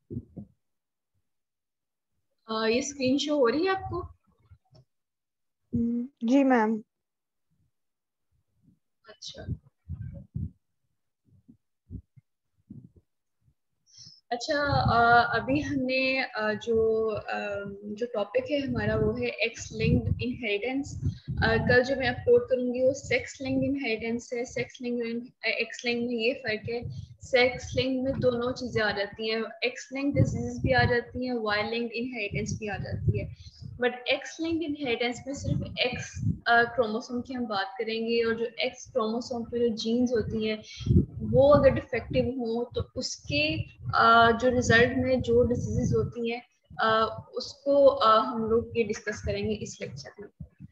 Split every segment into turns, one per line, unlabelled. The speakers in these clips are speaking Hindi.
ये स्क्रीन शो हो रही है आपको?
जी मैम।
अच्छा अच्छा। अभी हमने जो टॉपिक है हमारा वो है एक्स लिंक्ड इनहेरिटेंस। कल जो मैं अपलोड करूंगी वो सेक्स लिंक्ड इनहेरिटेंस है। सेक्स लिंक्ड एक्स लिंक्ड में ये फर्क है, सेक्स लिंक्ड में दोनों चीजें आ जाती हैं, एक्स लिंक्ड डिजीज भी आ जाती हैं, वाई लिंक्ड इनहेरिटेंस भी आ जाती है। बट एक्स लिंक्ड इनहेरिटेंस में सिर्फ एक्स क्रोमोसोम की हम बात करेंगे, और जो एक्स क्रोमोसोम पे जो जीन्स होती हैं वो अगर डिफेक्टिव हो तो उसके जो रिजल्ट में जो डिजीजेस होती हैं उसको हम लोग ये डिस्कस करेंगे इस लेक्चर में।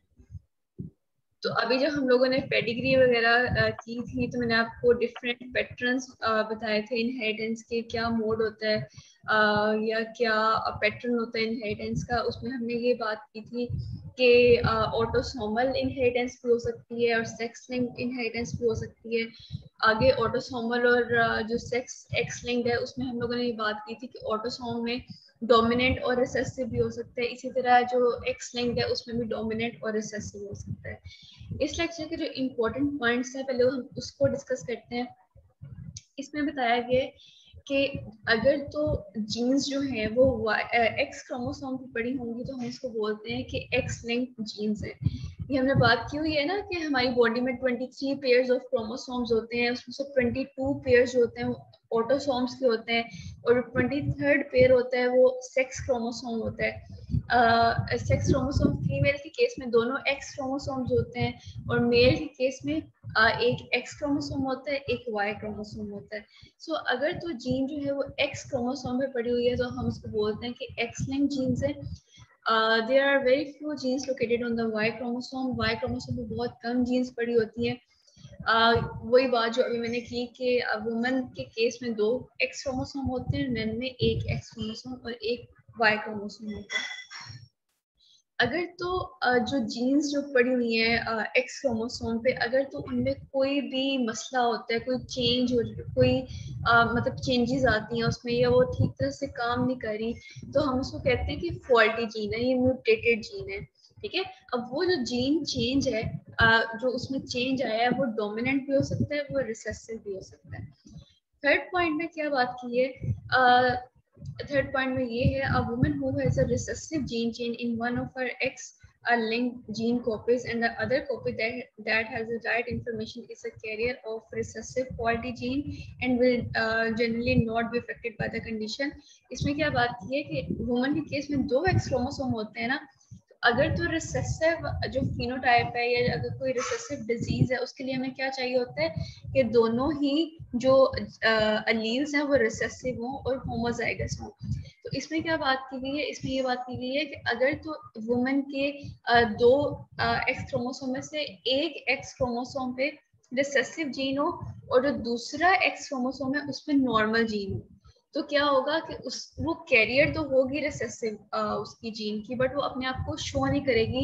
तो अभी जब हम लोगों ने पेडिग्री वगैरह की थी तो मैंने आपको डिफरेंट पैटर्न्स बताए थे इनहेरिटेंस के, क्या मोड होता है या क्या पैटर्न होता है इनहेरिटेंस का। उसमें हमने ये बात की थी कि ऑटोसोमल इनहेरिटेंस भी हो सकती है और सेक्स लिंक्ड इनहेरिटेंस भी हो सकती है। आगे ऑटोसोमल और जो सेक्स एक्स लिंक्ड है उसमें हम लोगों ने ये बात की थी कि ऑटोसोम में डोमिनेंट और रिसेसिव भी हो सकता है, इसी तरह जो एक्स लिंक्ड है उसमें भी डोमिनेंट और रिसेसिव हो सकता है। इस लेक्चर के जो इम्पोर्टेंट पॉइंट्स हैं पहले हम उसको डिस्कस करते हैं। इसमें बताया गया कि अगर तो जीन्स जो है वो एक्स क्रोमोसोम पे पड़ी होंगी तो हम इसको बोलते हैं कि एक्स लिंक्ड जीन्स है। ये हमने बात की हुई है ना कि हमारी बॉडी में 23 पेयर्स ऑफ क्रोमोसोम्स होते हैं, उसमें से 22 पेयर्स जो होते हैं ऑटोसोम्स के होते हैं, और 23rd पेयर होता है वो सेक्स क्रोमोसोम होता है। सेक्स क्रोमोसोम फीमेल के केस में दोनों एक्स क्रोमोसोम्स होते हैं, और मेल के केस में एक एक्स क्रोमोसोम होता है, एक वाई क्रोमोसोम होता है। सो अगर तो जीन जो है वो एक्स क्रोमोसोम पे पड़ी हुई है तो हम उसको बोलते हैं कि एक्स लिंक्ड जीन्स है। There are very few genes located on the Y chromosome. Y chromosome पे बहुत कम जीन्स पड़ी होती हैं। वही बात जो अभी मैंने की कि वुमन के केस में 2 एक्स क्रोमोसोम होते हैं, मेन में एक एक्स क्रोमोसोम और एक वाई क्रोमोसोम होता है। अगर तो जो जीन्स जो पड़ी हुई है एक्स क्रोमोसोम पे, अगर तो उनमें कोई भी मसला होता है, कोई चेंज हो, कोई मतलब चेंजेस आती हैं उसमें या वो ठीक तरह से काम नहीं कर रही, तो हम उसको कहते हैं कि फॉल्टी जीन है, ये म्यूटेटेड जीन है। ठीक है। अब वो जो जीन चेंज है जो उसमें चेंज आया है वो डोमिनेंट भी हो सकता है, वो रिसेसिव भी हो सकता है। थर्ड पॉइंट में क्या बात की है, थर्ड पॉइंट में ये है, a woman who has a recessive gene change in one of her X linked gene copies and the other copy that has the right information is a carrier of recessive faulty gene and will generally not be affected by the condition। इसमें क्या बात की है कि वुमन के केस में 2 एक्स क्रोमोसोम होते हैं ना, अगर तो रिसेसिव जो फिनोटाइप है या अगर कोई रिसेसिव डिजीज है उसके लिए हमें क्या चाहिए होता है कि दोनों ही जो अलील्स हैं वो रिसेसिव हों और होमोजाइगस हों। तो इसमें क्या बात की गई है, इसमें ये बात की गई है कि अगर तो वुमेन के 2 एक्स क्रोमोसोम में से एक एक्स क्रोमोसोम पे रिसेसिव जीन हो और जो दूसरा एक्स क्रोमोसोम है उसमें नॉर्मल जीन हो, तो क्या होगा कि उस वो कैरियर तो होगी रिसेसिव उसकी जीन की, बट वो अपने आप को शो नहीं करेगी।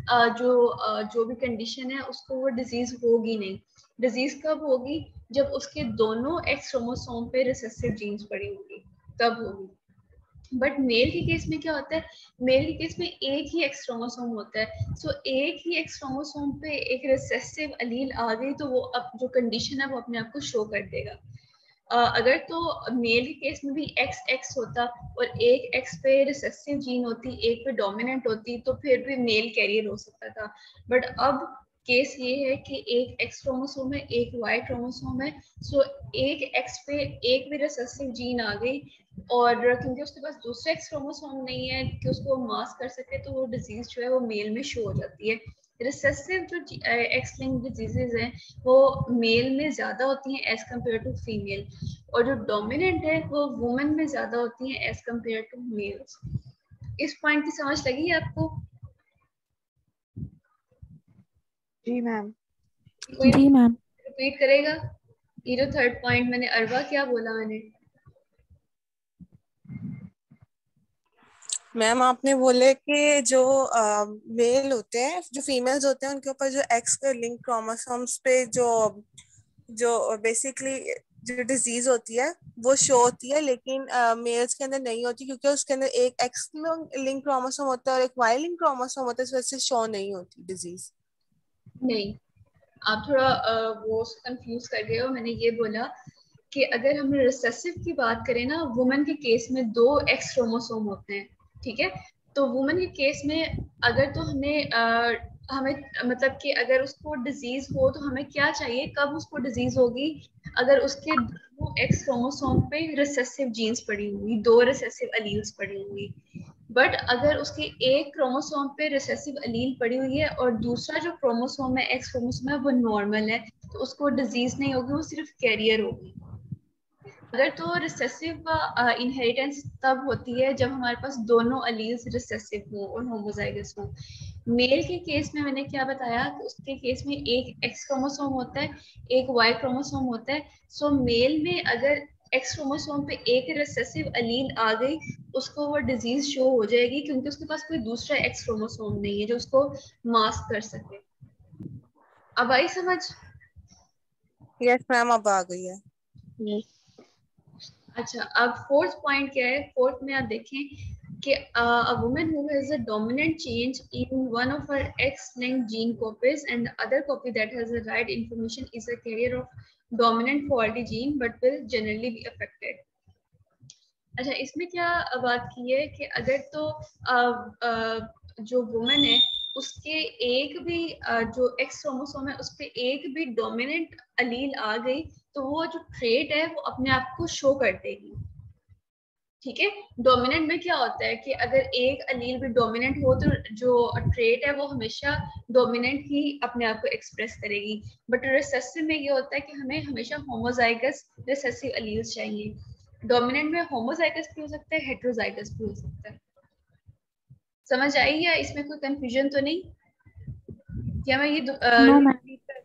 जो भी कंडीशन है उसको वो डिजीज होगी नहीं। डिजीज कब होगी? जब उसके दोनों एक्स क्रोमोसोम पे रिसेसिव जीन्स पड़ी होंगी तब होगी। बट मेल के केस में क्या होता है, मेल के केस में एक ही एक्स क्रोमोसोम होता है। सो एक ही एक्स क्रोमोसोम पे एक रिसेसिव अलील आ गई तो वो अब जो कंडीशन है वो अपने आप को शो कर देगा। अगर तो मेल के केस में भी एक्स एक्स होता और एक एक्स पे रिसेसिव जीन होती, एक पे डोमिनेंट होती, तो फिर भी मेल कैरियर हो सकता था। बट अब केस ये है कि एक एक्स क्रोमोसोम है, एक वाई क्रोमोसोम है। सो एक एक्स पे एक भी रिसेसिव जीन आ गई, और क्योंकि उसके पास दूसरा एक्स क्रोमोसोम नहीं है कि उसको मास्क कर सके, तो वो डिजीज जो है वो मेल में शो हो जाती है। रिसेसिव जो एक्स लिंक्ड डिजीजेज हैं वो मेल में ज्यादा होती हैं एज कम्पेयर टू फीमेल, और जो डोमिनेंट है वो वुमेन में ज्यादा होती हैं एज कम्पेयर टू मेल्स। इस पॉइंट की समझ लगी आपको?
जी मैम।
कोई
जी मैम।
रिपीट करेगा? ये जो थर्ड पॉइंट मैंने अरबा क्या बोला मैंने?
मैम आपने बोले कि जो मेल होते हैं, जो फीमेल्स होते हैं, उनके ऊपर जो एक्स लिंक क्रोमोसोम्स पे जो जो बेसिकली जो डिजीज होती है वो शो होती है, लेकिन मेल्स के अंदर नहीं होती, क्योंकि उसके अंदर एक एक्स लिंक क्रोमोसोम होता है और एक वाई लिंक क्रोमोसोम होता है, इस वजह से शो नहीं होती डिजीज।
नहीं, आप थोड़ा वो कंफ्यूज कर गए हो। मैंने ये बोला कि अगर हम रिसेसिव की बात करें ना, वुमेन के केस में 2 एक्स क्रोमोसोम होते हैं, ठीक है। तो वुमेन के केस में अगर तो हमें मतलब कि अगर उसको डिजीज हो तो हमें क्या चाहिए, कब उसको डिजीज होगी, अगर उसके 2 एक्स क्रोमोसोम पे रिसेसिव जीन्स पड़ी होंगी, 2 रिसेसिव अलील्स पड़ी होंगी। बट अगर उसके एक क्रोमोसोम पे रिसेसिव अलील पड़ी हुई है और दूसरा जो क्रोमोसोम है, एक्स क्रोमोसोम है, वो नॉर्मल है, तो उसको डिजीज नहीं होगी, वो सिर्फ कैरियर होगी। अगर तो रिसेसिव इनहेरिटेंस तब होती है जब हमारे पास दोनों अलील्स रिसेसिव हो और होमोजाइगस हो। मेल के केस में मैंने क्या बताया कि उसके केस में एक एक्स क्रोमोसोम होता है, एक वाई क्रोमोसोम होता है। सो मेल में अगर एक्स क्रोमोसोम पे एक रिसेसिव अलील आ गई, उसको वो डिजीज शो हो जाएगी, क्योंकि उसके पास कोई दूसरा एक्स क्रोमोसोम नहीं है जो उसको मास्क कर सके। अब आई समझ?
यस मैम, अब आ गई है।
अच्छा, अब फोर्थ पॉइंट क्या है? फोर्थ में आप देखें कि a woman who has a dominant change in one of her X-linked gene copies and the other copy that has the right information is a carrier of dominant faulty gene but will generally be affected. अच्छा, इसमें क्या बात की है कि अगर तो जो वुमन है उसके एक भी जो एक्स क्रोमोसोम है उस पे एक भी डोमिनेंट अलील आ गई, तो वो जो ट्रेट है वो अपने आप को शो कर देगी। ठीक है, डोमिनेंट में क्या होता है कि अगर एक अलील भी डोमिनेंट हो तो जो ट्रेट है वो हमेशा डोमिनेंट ही अपने आप को एक्सप्रेस करेगी। बट रिसेसिव में ये होता है कि हमें हमेशा होमोजाइगस रिसेसिव अलील्स चाहिए। डोमिनेंट में होमोजाइगस भी हो सकता है, हेट्रोजाइगस भी हो सकता है। समझ आई या इसमें कोई कंफ्यूजन तो नहीं? क्या मैं ये
नो मैम।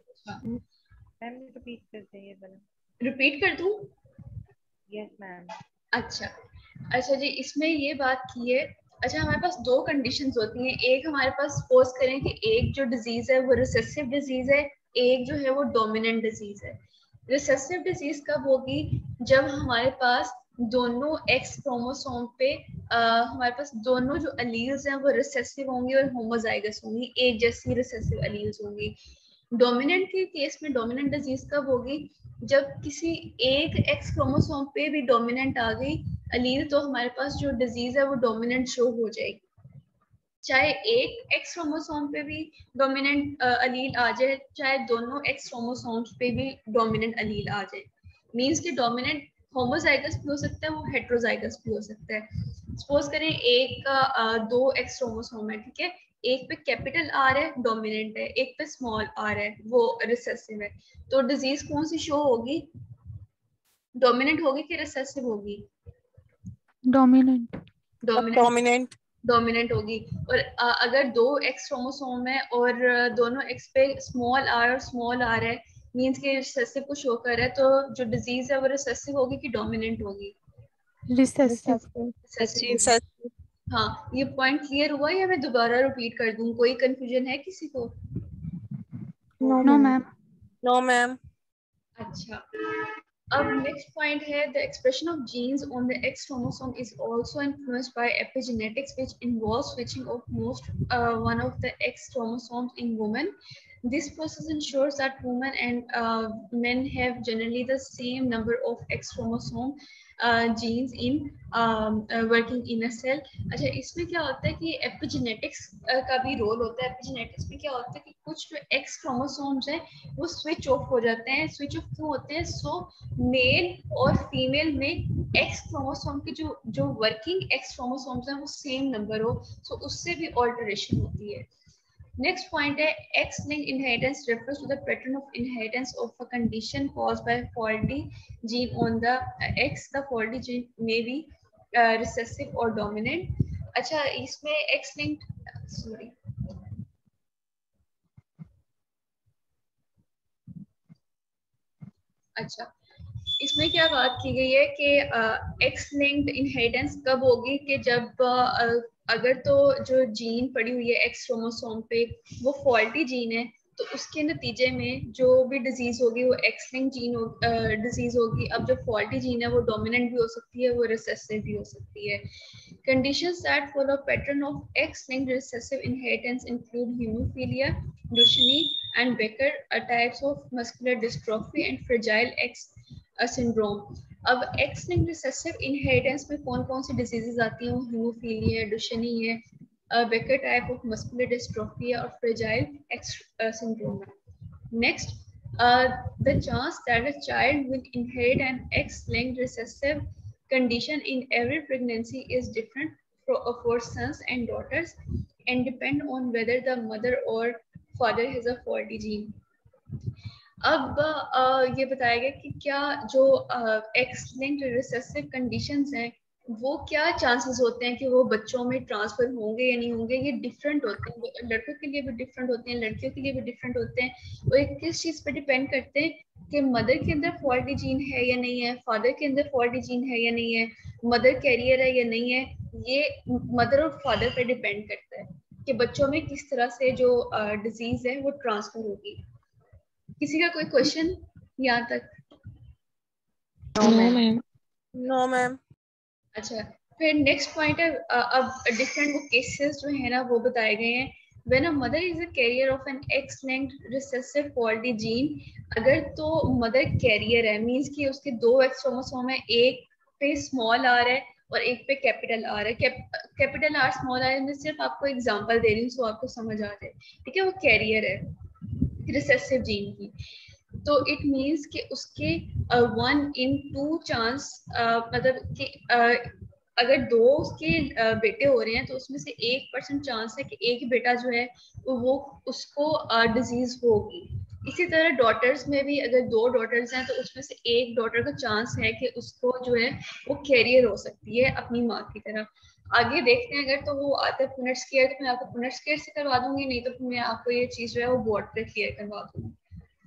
रिपीट करते हैं ये वाला।
रिपीट कर दूं?
Yes ma'am.
अच्छा अच्छा जी, इसमें ये बात की है। अच्छा, हमारे पास 2 कंडीशंस होती हैं। एक हमारे पास सपोज करें कि एक जो डिजीज है वो रिसेसिव डिजीज है, एक जो है वो डोमिनेंट डिजीज है। रिसेसिव डिजीज कब होगी? जब हमारे पास दोनों एक्स क्रोमोसोम पे हमारे पास दोनों जो अलील्स हैं वो रिसेसिव होंगी और होमोजाइगस होंगी, एक जैसी रिसेसिव अलील्स होंगी। डोमिनेंट के केस में डोमिनेंट डिजीज कब होगी? जब किसी एक एक्स क्रोमोसोम पे भी डोमिनेंट आ गई अलील, तो हमारे पास जो डिजीज है वो डोमिनेंट शो हो जाएगी। चाहे एक एक्स क्रोमोसोम पे भी डोमिनेंट अलील आ जाए, चाहे दोनों एक्स क्रोमोसोम्स पे भी डोमिनेंट अलील आ जाए। मींस कि डोमिनेंट होमोजाइगस भी हो सकता है, वो हेट्रोजाइगस भी हो सकता है। सपोज करें एक का 2 एक्स क्रोमोसोम है, ठीक है। एक पे कैपिटल आर है, डोमिनेंट है, एक पे स्मॉल आर है, वो रिसेसिव है। तो डिजीज कौन सी शो होगी? डोमिनेंट होगी कि रिसेसिव होगी?
डोमिनेंट।
Dominant
dominant.
डोमिनेंट होगी। और अगर 2 एक्स क्रोमोसोम है और दोनों एक्स पे स्मॉल आर और स्मॉल आर है, मींस के रिसेसिव को शो कर रहा है, तो जो डिजीज है वो रिसेसिव होगी कि डोमिनेंट होगी?
रिसेसिव।
रिसेसिव होगी। हाँ, ये पॉइंट क्लियर हुआ या मैं दोबारा रिपीट कर दूं? कोई कंफ्यूजन है किसी को?
No ma'am.
No ma'am.
अच्छा, अब नेक्स्ट पॉइंट है the expression of genes on the X chromosome is also influenced by epigenetics, which involves switching of most one of the X chromosomes in women. This process ensures that women and men have generally the same number of X chromosome genes in working in a cell. अच्छा, इसमें क्या होता है कि एपिजेनेटिक्स का भी रोल होता है। एपिजेनेटिक्स में क्या होता है कि कुछ जो एक्स क्रोमोसोम्स हैं वो स्विच ऑफ हो जाते हैं। स्विच ऑफ क्यों होते हैं? सो मेल और फीमेल में एक्स क्रोमोसोम की जो वर्किंग एक्स क्रोमोसोम्स हैं वो सेम नंबर हो, सो उससे भी ऑल्टरेशन होती है। Next point है X-linked inheritance refers to the pattern of inheritance of a condition caused by faulty gene on the X. The faulty gene may be recessive or dominant. अच्छा, इसमें X-linked, sorry, अच्छा, इसमें क्या बात की गई है कि एक्स लिंक्ड इनहेरिटेंस कब होगी? कि जब अगर तो जो जीन पड़ी हुई है एक्स क्रोमोसोम पे वो फॉल्टी जीन है, तो उसके नतीजे में जो भी डिजीज होगी वो एक्स लिंक जीन डिजीज होगी। अब जो फॉल्टी जीन है वो डोमिनेंट भी हो सकती है, वो रिसेसिव भी हो सकती है। Conditions that follow pattern of X-linked recessive inheritance include hemophilia, Duchenne, and Becker types of muscular dystrophy and fragile X syndrome. अब X-linked recessive inheritance में कौन कौन सी diseases आती हैं? वो हीमोफीलिया है, डुशनी है, Becker type of muscular dystrophy है और फ्रेजाइल X syndrome है. Next, the chance that a child will inherit an X-linked recessive condition in every pregnancy is different for sons and daughters and depend on whether the mother or father has a faulty gene. अब ये बताया गया कि क्या जो एक्स लिंक्ड रिसेसिव कंडीशंस हैं वो क्या चांसेस होते हैं कि वो बच्चों में ट्रांसफर होंगे या नहीं होंगे। ये डिफरेंट होते हैं, लड़कों के लिए भी डिफरेंट होते हैं, लड़कियों के लिए भी डिफरेंट होते हैं। और ये किस चीज़ पे डिपेंड करते हैं कि मदर के अंदर फॉल्टी जीन है या नहीं है, फादर के अंदर फॉल्टी जीन है या नहीं है, मदर कैरियर है या नहीं है। ये मदर और फादर पे डिपेंड करता है कि बच्चों में किस तरह से जो डिजीज है वो ट्रांसफर होगी। किसी का कोई क्वेश्चन यहाँ तक?
No ma'am.
अच्छा, फिर नेक्स्ट पॉइंट है, अब डिफरेंट वो केसेस जो है ना वो बताए गए हैं। When a mother is a carrier of an X-linked recessive faulty gene, अगर तो मदर कैरियर है मींस कि उसके दो एक्स क्रोमोसोम है, एक पे स्मॉल आर है और एक पे कैपिटल आर है। कैपिटल आर स्मॉल आर, मैं सिर्फ आपको एग्जांपल दे रही हूँ सो आपको समझ आ जाए, ठीक है। वो कैरियर है रिसेसिव जीन की, तो इट मीन्स कि उसके 1 in 2 चांस, मतलब कि अगर दो उसके बेटे हो रहे हैं तो उसमें से 1% चांस है कि एक ही बेटा जो है वो उसको डिजीज होगी। इसी तरह डॉटर्स में भी अगर 2 डॉटर्स हैं तो उसमें से एक डॉटर का चांस है कि उसको जो है वो कैरियर हो सकती है अपनी माँ की तरह। आगे देखते हैं, अगर तो वो आता है पुनर्स केयर तो मैं आपको पुनर्स केयर से करवा दूंगी, नहीं तो मैं आपको ये चीज जो है वो बोर्ड पे क्लियर करवा दूंगी।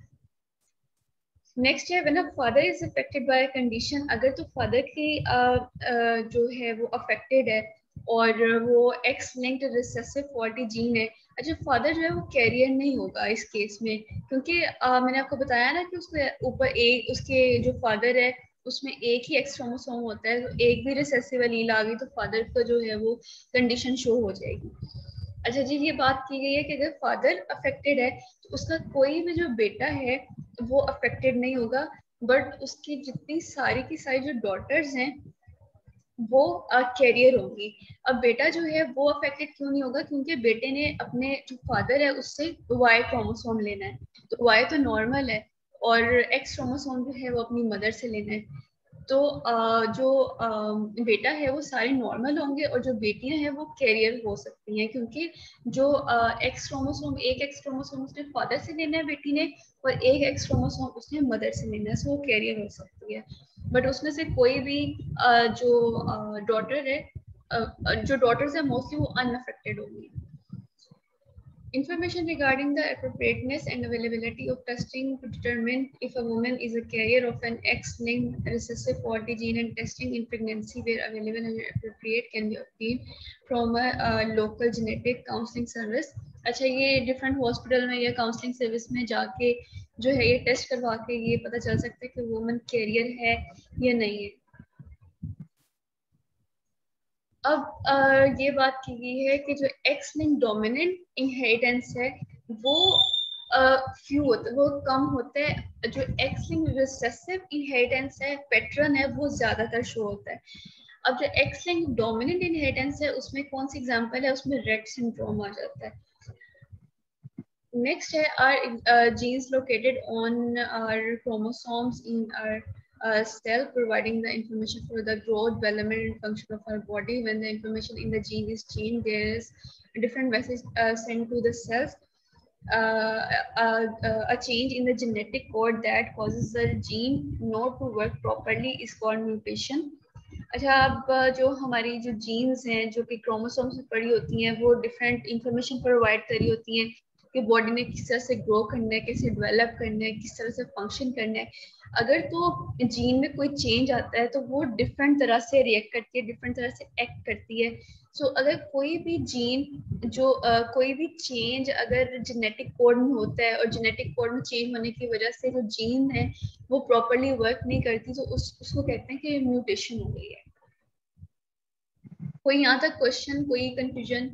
नेक्स्ट है, when a father is affected by a condition, अगर तो फादर की जो है वो अफेक्टेड है और वो X linked recessive faulty gene है। अच्छा, फादर जो है वो कैरियर नहीं होगा इस केस में, क्योंकि मैंने आपको बताया ना कि उसके ऊपर एक उसके जो फादर है उसमें एक ही एक्स क्रोमोसोम होता है, तो एक भी रिसेसिव एलील आ गई तो फादर का जो है वो कंडीशन शो हो जाएगी। अच्छा जी, ये बात की गई है कि अगर फादर अफेक्टेड है तो उसका कोई भी जो बेटा है वो अफेक्टेड नहीं होगा, बट उसकी जितनी सारी की सारी जो डॉटर्स हैं वो कैरियर होंगी। अब बेटा जो है वो अफेक्टेड क्यों नहीं होगा? क्योंकि बेटे ने अपने जो फादर है उससे वाई क्रोमोसोम लेना है, तो वाई तो नॉर्मल है और एक्स क्रोमोसोम जो है वो अपनी मदर से लेना है। तो जो बेटा है वो सारे नॉर्मल होंगे और जो बेटियां हैं वो कैरियर हो सकती हैं, क्योंकि जो एक्स क्रोमोसोम, एक एक्स क्रोमोसोम उसने फादर से लेना है बेटी ने और एक एक्स क्रोमोसोम उसने मदर से लेना है, सो वो कैरियर हो सकती है। बट उसमें से कोई भी जो डॉटर है, जो डॉटर्स है मोस्टली वो अनअफेक्टेड होंगी। Information regarding the appropriateness and availability of testing to determine if a woman is a carrier of an X-linked recessive faulty gene, and testing in pregnancy where available and appropriate can be obtained from a local genetic counseling service. अच्छा, ये डिफरेंट हॉस्पिटल में या काउंसलिंग सर्विस में जाके जो है ये टेस्ट करवा के ये पता चल सकता है कि वुमन कैरियर है या नहीं है। अब ये बात की गई है कि जो एक्स लिंक डोमिनेंट इनहेरिटेंस है वो फ्यू होते, वो कम होते हैं। जो एक्स लिंक रिसेसिव इनहेरिटेंस है, पैटर्न है, वो ज्यादातर शो होता है। अब जो एक्स लिंक डोमिनेंट इनहेरिटेंस है उसमें कौन सी एग्जांपल है? उसमें रेट सिंड्रोम आ जाता है। नेक्स्ट है, are genes located on our chromosomes in our cell providing the information for the growth, development and function of our body. When the information in the gene is changed, there is a different message sent to the cells. A change in the genetic code that causes the gene not to work properly is called mutation. अच्छा, अब जो हमारी जो जीन्स हैं जो कि क्रोमोसोम से पड़ी होती हैं वो डिफरेंट इंफॉर्मेशन प्रोवाइड करी होती हैं कि बॉडी ने किस तरह से ग्रो करना है, कैसे डेवलप करना है, किस तरह से फंक्शन करना है। अगर तो जीन में कोई चेंज आता है तो वो डिफरेंट तरह से रिएक्ट करती है, डिफरेंट तरह से एक्ट करती है। सो अगर कोई भी जीन जो कोई भी चेंज अगर जेनेटिक कोड में होता है और जेनेटिक कोड में चेंज होने की वजह से जो जीन है वो प्रॉपरली वर्क नहीं करती, तो उसको कहते हैं कि म्यूटेशन हो गई है। कोई यहाँ तक क्वेश्चन, कोई confusion?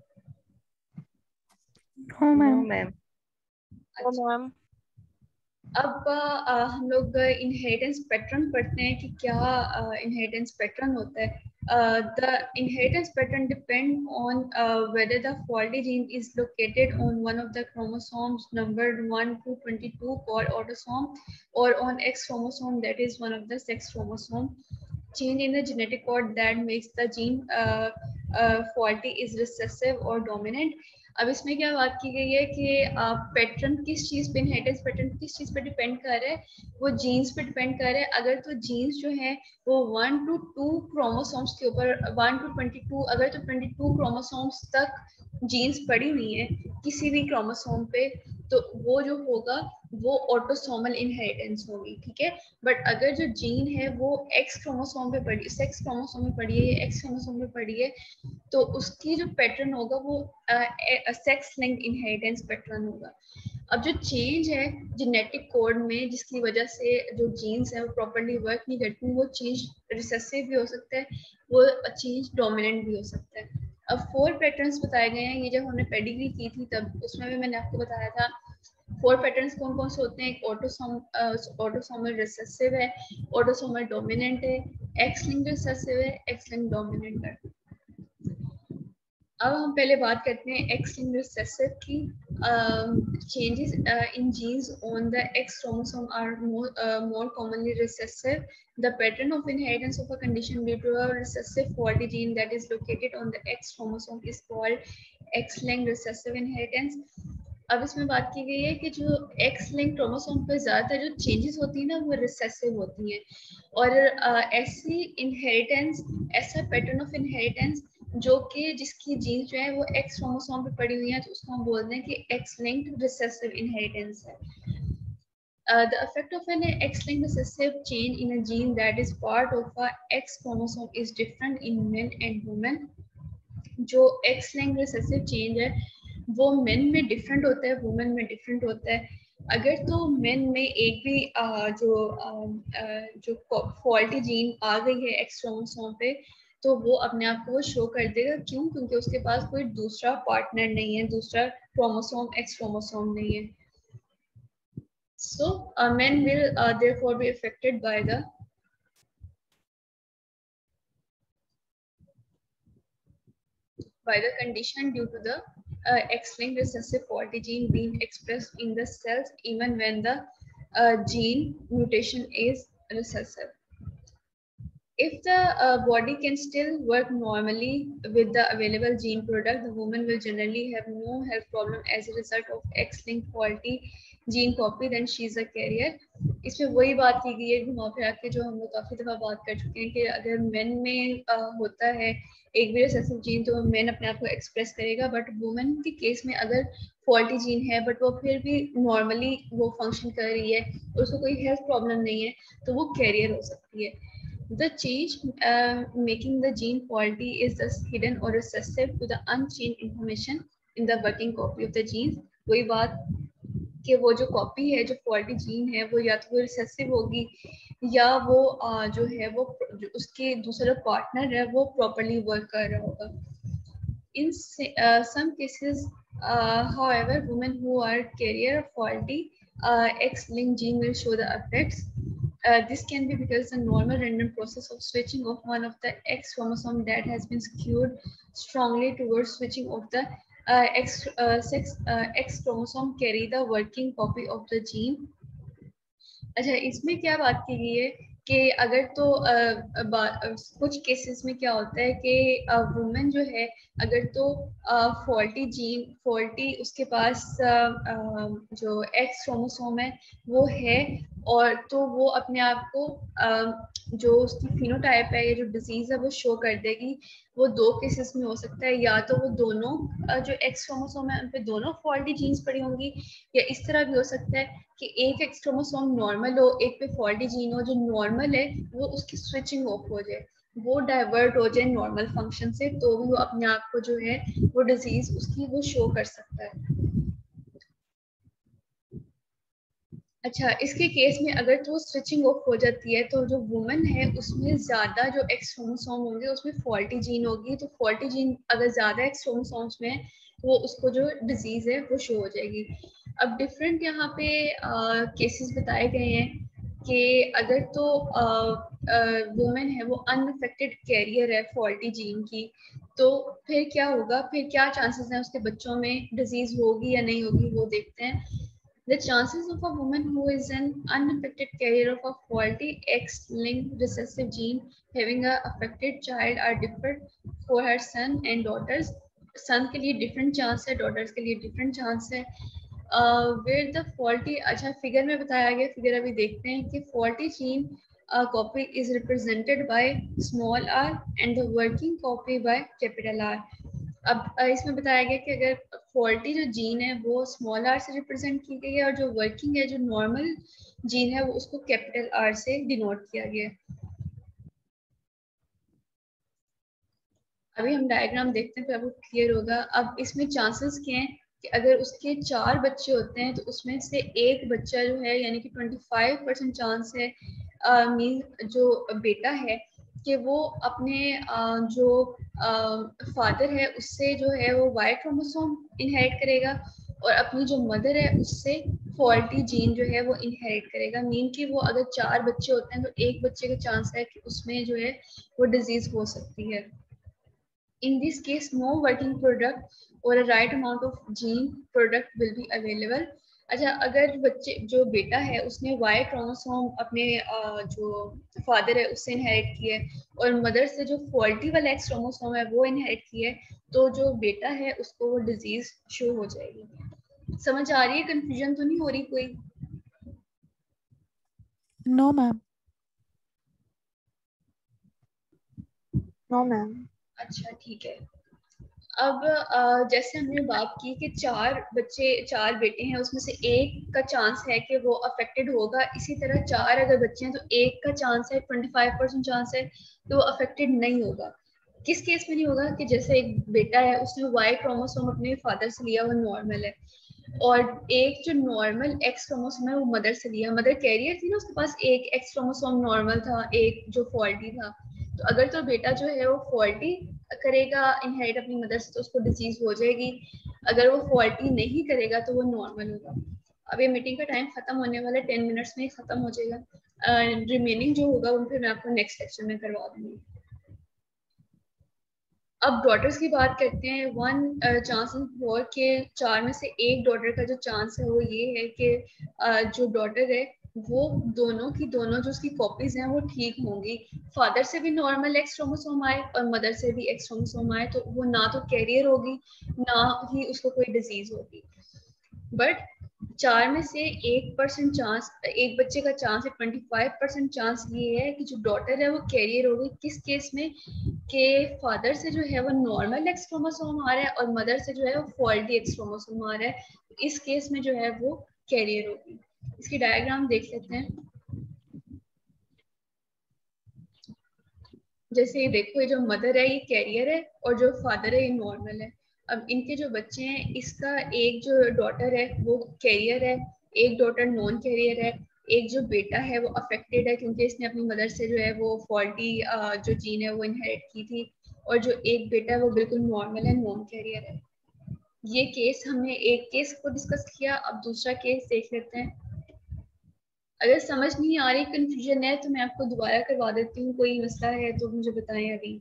No
no
ma'am.
Ma'am.
तो मैम
अब हम लोग इनहेरिटेंस पैटर्न पढ़ते हैं कि क्या इनहेरिटेंस पैटर्न होता है। The inheritance pattern depend on whether the faulty gene is located on one of the chromosomes numbered 1 to 22 called autosome, or on X chromosome that is one of the sex chromosome. Change in the genetic code that makes the gene faulty is recessive or dominant. अब इसमें क्या बात की गई है कि पैटर्न किस चीज पे, इनहेरिटेंस पैटर्न किस चीज पे डिपेंड कर रहा है, वो जीन्स पे डिपेंड कर रहा है। अगर तो जीन्स जो है वो 1 to 2 क्रोमोसोम्स के ऊपर, 1 to 22, अगर तो 22 क्रोमोसोम्स तक जीन्स पड़ी हुई है किसी भी क्रोमोसोम पे, तो वो जो होगा वो ऑटोसोमल इनहेरिटेंस होगी, ठीक है। बट अगर जो जीन है वो एक्स क्रोमोसोम पे पड़ी, सेक्स क्रोमोसोम में पड़ी है, एक्स क्रोमोसोम में पड़ी है, तो उसकी जो पैटर्न होगा वो सेक्स लिंक्ड इनहेरिटेंस पैटर्न होगा। अब जो चेंज है जेनेटिक कोड में जिसकी वजह से जो जीन्स है वो प्रॉपर्ली वर्क नहीं करती, वो चेंज रिसेसिव भी हो सकता है, वो चेंज डोमिनेंट भी हो सकता है। अब 4 पैटर्न्स बताए गए हैं, ये जब हमने पेडिग्री की थी तब उसमें भी मैंने आपको बताया था 4 पैटर्न्स कौन कौन से होते हैं। एक ऑटोसोमल रिसेसिव है, ऑटोसोमल डोमिनेंट है, एक्स लिंक्ड रिसेसिव है, एक्स लिंक्ड डोमिनेंट है। अब हम पहले बात करते हैं एक्स लिंक्ड रिसेसिव की। Changes in genes on the X chromosome are more commonly recessive. The pattern of inheritance of a condition due to a recessive faulty gene that is located on the X chromosome is called X-linked recessive inheritance. अब इसमें बात की गई है कि जो एक्स लिंक क्रोमोसोम पे ज्यादातर जो चेंजेस होती है ना वो रिसेसिव होती हैं, और ऐसी इनहेरिटेंस, ऐसा पैटर्न ऑफ इनहेरिटेंस जो कि जिसकी जीन जो है वो एक्स क्रोमोसोम पे पड़ी हुई है, तो उसको हम बोलते हैं कि एक्स लिंक्ड रिसेसिव इनहेरिटेंस है। The effect of an X-linked recessive change in a gene that is part of a X chromosome is different in men and women. जो X-linked recessive change है वो मेन में डिफरेंट होता है, वुमेन में डिफरेंट होता है। अगर तो मेन में एक भी जो फॉल्टी जीन आ गई है एक्स क्रोमोसोम पे, तो वो अपने आप को शो कर देगा। क्यों? क्योंकि उसके पास कोई दूसरा पार्टनर नहीं है, दूसरा क्रोमोसोम एक्स क्रोमोसोम नहीं है। So men will therefore be affected by the condition due to the X-linked recessive faulty gene being expressed in the cells even when the gene mutation is recessive. If the body can still work normally with the available gene product, the woman will generally have no health problem as a result of X-linked faulty gene copy, then she is a carrier. इसमें वही बात की गई है घुमा फिरा के जो हम लोग काफी दफा बात कर चुके हैं कि अगर मेन में होता है एक भी रिसेसिव जीन तो मेन अपने आप को एक्सप्रेस करेगा, बट वुमेन के केस में अगर फॉल्टी जीन है बट वो फिर भी नॉर्मली वो फंक्शन कर रही है और उसको कोई हेल्थ प्रॉब्लम नहीं है, तो वो कैरियर हो सकती है। The change making the gene faulty is thus hidden or recessive to the unchanged information in the working copy of the gene. वही बात कि वो जो कॉपी है, जो फॉल्टी जीन है, वो या तो वो रिसेसिव होगी या वो जो है वो जो उसके दूसरा पार्टनर है वो प्रॉपरली वर्क कर रहा होगा। In some cases, however, women who are carrier of faulty X-linked gene will show the effects. This can be because the normal random process of switching of one of the X chromosome that has been skewed strongly towards switching of the X chromosome carry the working copy of the gene. अच्छा, इसमें क्या बात की गई है कि अगर तो कुछ केसेस में क्या होता है कि वुमेन जो है अगर तो फॉल्टी जीन, फॉल्टी उसके पास जो एक्स क्रोमोसोम है वो है, और तो वो अपने आप को जो उसकी फिनोटाइप है या जो डिजीज है वो शो कर देगी। वो दो केसेस में हो सकता है, या तो वो दोनों जो एक्स क्रोमोसोम है उन पे दोनों फॉल्टी जीन्स पड़ी होंगी, या इस तरह भी हो सकता है कि एक एक्स क्रोमोसोम नॉर्मल हो, एक पे फॉल्टी जीन हो, जो नॉर्मल है वो उसकी स्विचिंग ऑफ हो जाए, वो डाइवर्ट हो जाए नॉर्मल फंक्शन से, तो भी वो अपने आप को जो है वो डिजीज उसकी वो शो कर सकता है। अच्छा, इसके केस में अगर तो स्विचिंग ऑफ हो जाती है तो जो वुमन है उसमें ज्यादा जो एक्स क्रोमोसोम होंगे उसमें फॉल्टी जीन होगी, तो फॉल्टी जीन अगर ज्यादा एक्स क्रोमोसोम्स में है तो वो उसको जो डिजीज है वो शो हो जाएगी। अब डिफरेंट यहाँ पे केसेस बताए गए हैं कि अगर तो वुमेन है वो अनअफेक्टेड कैरियर है फॉल्टी जीन की, तो फिर क्या होगा, फिर क्या चांसेस हैं उसके बच्चों में डिजीज होगी या नहीं होगी, वो देखते हैं। The chances of a woman who is an unaffected carrier of a faulty X-linked recessive gene having a affected child are different for her son and daughters. Son के लिए different chance है, daughters के लिए different chance है। Where the faulty, अच्छा फिगर में बताया गया, फिगर अभी देखते हैं कि faulty gene copy is represented by small r and the working copy by capital R. अब इसमें बताया गया कि अगर फॉल्टी जो जीन है वो स्मॉल आर से रिप्रेजेंट की गई है और जो वर्किंग है जो नॉर्मल जीन है वो उसको कैपिटल आर से डिनोट किया गया है। अभी हम डायग्राम देखते हैं तो आपको क्लियर होगा। अब इसमें चांसेस क्या हैं कि अगर उसके 4 बच्चे होते हैं तो उसमें से एक बच्चा जो है यानी कि 25% चांस है मीन जो बेटा है कि वो अपने जो फादर है उससे जो है वो वाई क्रोमोसोम इनहेरिट करेगा और अपनी जो मदर है उससे फॉल्टी जीन जो है वो इनहेरिट करेगा। मीन कि वो अगर 4 बच्चे होते हैं तो एक बच्चे का चांस है कि उसमें जो है वो डिजीज हो सकती है। In this case, no working product or a right amount of gene product will be available. अच्छा, अगर बच्चे जो बेटा है उसने वाई क्रोमोसोम अपने जो फादर है उससे इनहेरिट किया है और मदर से जो फॉल्टी वाला एक्स क्रोमोसोम है वो इनहेरिट किया है, तो जो बेटा है उसको वो डिजीज शो हो जाएगी। समझ आ रही है? कंफ्यूजन तो नहीं हो रही कोई?
No ma'am.
No ma'am.
अच्छा ठीक है। अब जैसे हमने बात की कि 4 बेटे हैं उसमें से एक का चांस है कि वो अफेक्टेड होगा, इसी तरह 4 अगर बच्चे हैं तो एक का चांस है 25% चांस है कि वो अफेक्टेड नहीं होगा। किस केस में नहीं होगा कि जैसे एक बेटा है उसने वाई क्रोमोसोम अपने फादर से लिया, वो नॉर्मल है, और एक जो नॉर्मल एक्स क्रोमोसोम है वो मदर से लिया, मदर कैरियर थी ना, उसके पास एक एक्स क्रोमोसोम नॉर्मल था, एक जो फॉल्टी था, तो अगर तो बेटा जो है वो फॉल्टी करेगा इनहेरिट अपनी मदर से तो उसको डिजीज हो जाएगी, अगर वो फॉल्टी नहीं करेगा तो वो नॉर्मल होगा। अब ये मीटिंग का टाइम खत्म होने वाला है, 10 मिनट्स में खत्म हो जाएगा। रिमेनिंग जो होगा वो फिर मैं आपको नेक्स्ट लेक्चर में करवा दूंगी। अब डॉटर्स की बात करते हैं। 1 चांस इन 4 के 4 में से एक डॉटर का जो चांस है वो ये है कि जो डॉटर है वो दोनों की दोनों जो उसकी कॉपीज हैं वो ठीक होंगी, फादर से भी नॉर्मल एक्स क्रोमोसोम आए और मदर से भी एक्स क्रोमोसोम आए, तो वो ना तो कैरियर होगी ना ही उसको कोई डिजीज होगी। बट 4 में से 1% चांस, एक बच्चे का चांस है, 25% चांस ये है कि जो डॉटर है वो कैरियर होगी। किस केस में? के फादर से जो है वो नॉर्मल एक्स क्रोमोसोम आ रहा है और मदर से जो है वो फॉल्टी एक्स क्रोमोसोम आ रहा है, तो इस केस में जो है वो कैरियर होगी। इसकी डायग्राम देख लेते हैं। जैसे ये देखो, ये जो मदर है ये कैरियर है और जो फादर है ये नॉर्मल है। अब इनके जो बच्चे हैं, इसका एक जो डॉटर है वो कैरियर है, एक डॉटर नॉन कैरियर है, एक जो बेटा है वो अफेक्टेड है क्योंकि इसने अपनी मदर से जो है वो फॉल्टी जो जीन है वो इनहेरिट की थी, और जो एक बेटा है वो बिल्कुल नॉर्मल है, नॉन कैरियर है। ये केस हमने एक केस को डिस्कस किया, अब दूसरा केस देख लेते हैं। अगर समझ नहीं आ रही, कंफ्यूजन है, तो मैं आपको दोबारा करवा देती हूँ, कोई मसला है तो मुझे बताएं अभी।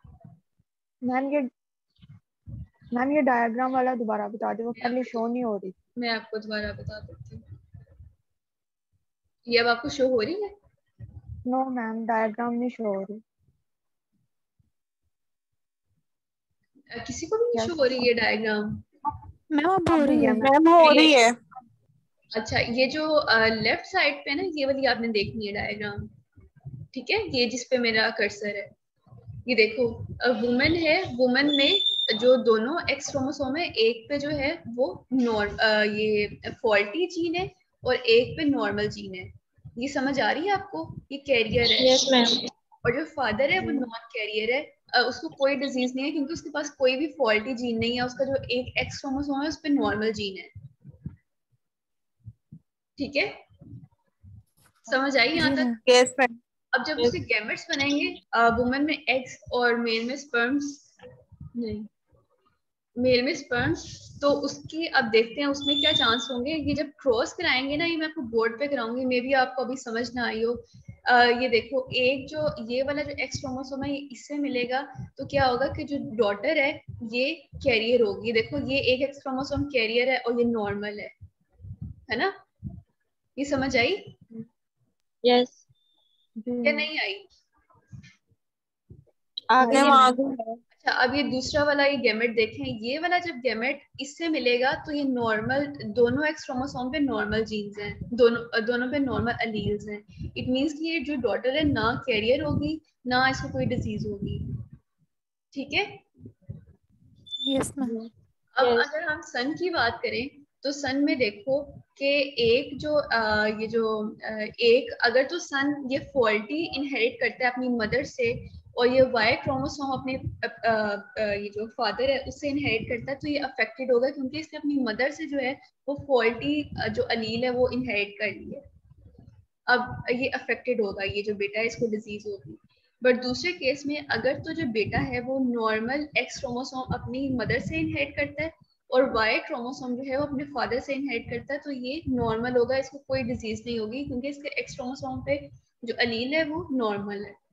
मैम ये डायग्राम वाला दोबारा बता दो, वो पहले शो नहीं हो रही।
मैं आपको दोबारा बता देती हूँ। ये अब आपको शो हो रही है?
नो मैम, डायग्राम नहीं शो हो रही।
किसी को भी नहीं शो हो रही है डायग्राम?
मैम अब हो
अब
रही
भी है
है।
मैम।
मैम हो रही है।
अच्छा, ये जो लेफ्ट साइड पे ना, ये वाली आपने देखनी है डायग्राम, ठीक है, ये जिस पे मेरा कर्सर है, ये देखो, वुमेन है, वुमेन में जो दोनों एक्स क्रोमोसोम है, एक पे जो है वो ये फॉल्टी जीन है और एक पे नॉर्मल जीन है। ये समझ आ रही है आपको? ये कैरियर है।
Yes ma'am.
और जो फादर है वो नॉन कैरियर है, उसको कोई डिजीज नहीं है क्योंकि उसके पास कोई भी फॉल्टी जीन नहीं है, उसका जो एक एक्स क्रोमोसोम है उस पे नॉर्मल जीन है। ठीक है, समझ आई यहाँ
जी
तक?
मैम।
Yes ma'am.
अब जब उसके गैमेट्स बनेंगे, वुमेन में एग्स और मेल में स्पर्म्स, नहीं, मेल में स्पर्म्स, तो उसकी अब देखते हैं उसमें क्या चांस होंगे। ये जब क्रॉस कराएंगे ना, ये मैं आपको बोर्ड पे कराऊंगी, मे भी आपको अभी समझ ना आई हो। ये देखो, एक जो ये वाला जो एक्स क्रोमोसोम है, ये इससे मिलेगा तो क्या होगा कि जो डॉटर है ये कैरियर होगी। देखो, ये एक एक्स क्रोमोसोम कैरियर है और ये नॉर्मल है ना? ये समझ आई
यस।
या नहीं आई?
आगे
मैम
मैम।
आगे है।
अच्छा, अब ये दूसरा वाला ये गैमेट देखें, ये वाला जब गैमेट इससे मिलेगा तो ये नॉर्मल, दोनों एक्स क्रोमोसोम पे नॉर्मल जीन्स हैं, दोनों पे नॉर्मल एलील्स हैं। इट मींस कि ये जो डॉटर है ना कैरियर होगी ना इसको कोई डिजीज होगी। ठीक है,
यस मैम।
अब
Yes.
अगर हम सन की बात करें तो सन में देखो कि एक जो ये जो एक, अगर तो सन ये फॉल्टी इनहेरिट करता है अपनी मदर से और ये वाई क्रोमोसोम अपने ये जो फादर है उससे इनहेरिट करता है, तो ये अफेक्टेड होगा क्योंकि इसने अपनी मदर से जो है वो फॉल्टी जो अलील है वो इनहेरिट कर ली है। अब ये अफेक्टेड होगा, ये जो बेटा है इसको डिजीज होगी। बट दूसरे केस में अगर तो जो बेटा है वो नॉर्मल एक्स क्रोमोसोम अपनी मदर से इनहेरिट करता है और वाई क्रोमोसोम जो है वो अपने फादर से इनहेरिट करता है, तो ये नॉर्मल होगा, इसको कोई डिजीज नहीं होगी क्योंकि इसके एक्स क्रोमोसोम पे जो अलील है वो नॉर्मल है।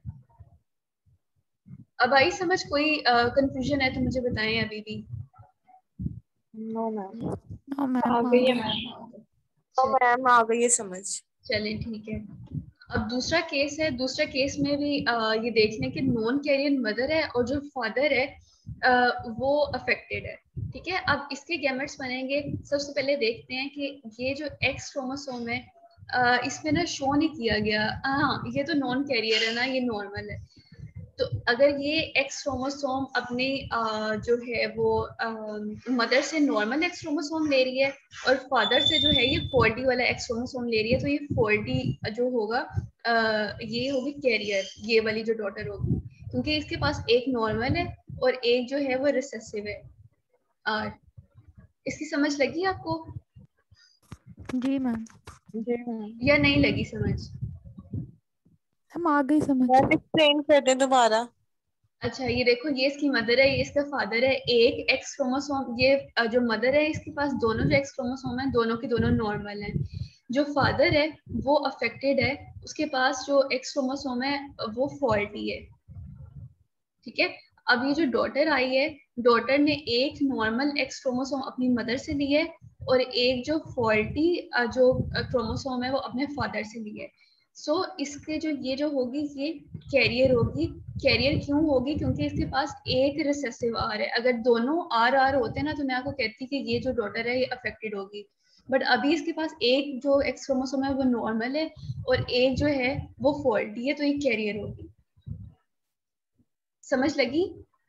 अब आई समझ? कोई कंफ्यूजन है तो मुझे बताएं अभी भी।
No ma'am.
No ma'am.
आ गई है मैम।
तो मैम आ गई है समझ।
चलें, ठीक है। अब दूसरा केस है, दूसरा केस में भी ये देख लें कि नॉन कैरियर मदर है और जो फादर है वो अफेक्टेड है। ठीक है, अब इसके गैमेट्स बनेंगे। सबसे पहले देखते हैं कि ये जो एक्स क्रोमोसोम है इसमें ना शो नहीं किया गया, हाँ ये तो नॉन कैरियर है ना, ये नॉर्मल है। तो अगर ये एक्स क्रोमोसोम अपने जो है वो मदर से नॉर्मल एक्स क्रोमोसोम ले रही है और फादर से जो है ये फॉल्टी वाला एक्स क्रोमोसोम ले रही है, तो ये फॉल्टी जो होगा ये होगी कैरियर, ये वाली जो डॉटर होगी, क्योंकि इसके पास एक नॉर्मल है और एक जो है वो रिसेसिव है। आर, इसकी समझ लगी आपको
जी मैम।
जी मैम।
या नहीं लगी समझ?
हम आ गई समझ।
मैम एक्सप्लेन कर दें दोबारा।
अच्छा, ये देखो, ये इसकी मदर है, ये इसका फादर है। एक एक्स क्रोमोसोम, ये जो मदर है इसके पास दोनों जो एक्स क्रोमोसोम है दोनों के दोनों नॉर्मल हैं। जो फादर है वो अफेक्टेड है, उसके पास जो एक्स क्रोमोसोम है वो फॉल्टी है। ठीक है, अब ये जो डॉटर आई है, डॉटर ने एक नॉर्मल एक्स क्रोमोसोम अपनी मदर से ली है और एक जो फॉल्टी जो क्रोमोसोम है वो अपने फादर से ली है। सो इसके जो ये जो होगी ये कैरियर होगी। कैरियर क्यों होगी? क्योंकि इसके पास एक रिसेसिव आर है। अगर दोनों आर आर होते ना तो मैं आपको कहती कि ये जो डॉटर है ये अफेक्टेड होगी, बट अभी इसके पास एक जो एक्स क्रोमोसोम है वो नॉर्मल है और एक जो है वो फॉल्टी है, तो ये कैरियर होगी। समझ लगी?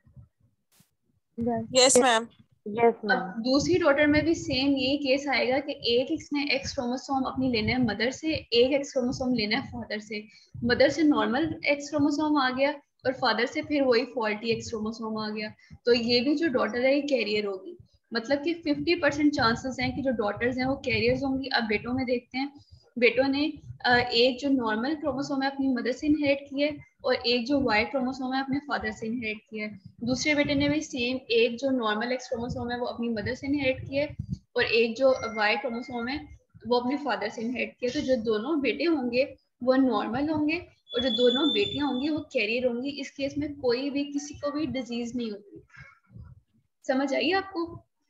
Yes ma'am.
यस
अब
मैम।
दूसरी डॉटर में भी सेम यही केस आएगा कि एक इसने एक्स क्रोमोसोम अपनी लेना है मदर से, एक एक्स क्रोमोसोम लेना है फादर से। मदर से नॉर्मल एक्स क्रोमोसोम आ गया और फादर से फिर वही फॉल्टी एक्स क्रोमोसोम आ गया, तो ये भी जो डॉटर है ये कैरियर होगी। मतलब कि 50% चांसेस हैं कि जो डॉटर्स हैं वो कैरियर्स होंगी। अब बेटों में देखते हैं, बेटों ने एक जो नॉर्मल क्रोमोसोम है अपनी मदर से इनहेरिट किया है और एक जो वाई क्रोमोसोम है अपने फादर से इनहेरिट किया है। दूसरे बेटे ने भी सेम, एक जो नॉर्मल एक्स क्रोमोसोम है वो अपनी मदर से इनहेरिट किया है और एक जो वाई क्रोमोसोम है वो अपने फादर से इनहेरिट किया। तो जो दोनों बेटे होंगे वो नॉर्मल होंगे और जो दोनों बेटियां होंगी वो कैरियर होंगी। इस केस में कोई भी किसी को भी डिजीज नहीं होगी। समझ आई आपको?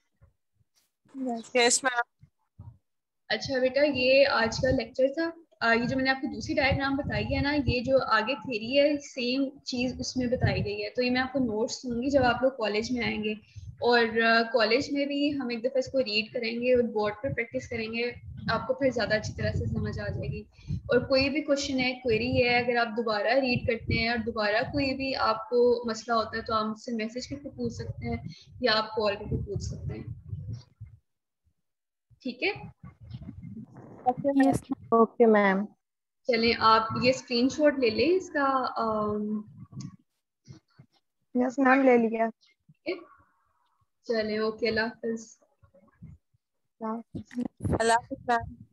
Yes ma'am.
अच्छा बेटा, ये आज का लेक्चर था। ये जो मैंने आपको दूसरी डायग्राम बताई है ना, ये जो आगे थ्योरी है सेम चीज उसमें बताई गई है। तो ये मैं आपको नोट्स दूंगी जब आप लोग कॉलेज में आएंगे, और कॉलेज में भी हम एक दफा इसको रीड करेंगे और बोर्ड पे प्रैक्टिस करेंगे। आपको फिर ज़्यादा अच्छी तरह से समझ आ जाएगी। और कोई भी क्वेश्चन है, क्वेरी है, अगर आप दोबारा रीड करते हैं और दोबारा कोई भी आपको मसला होता है तो आप मुझसे मैसेज करके पूछ सकते हैं या आप कॉल करके पूछ सकते हैं। ठीक है,
यस मैम।
Okay ma'am.
चलें आप ये स्क्रीनशॉट ले लें इसका।
यस मैम, ले लिया।
ठीक है, चलें, ओके, अल्लाह हाफिज़।
हाँ।
अल्लाह हाफिज़ मैम।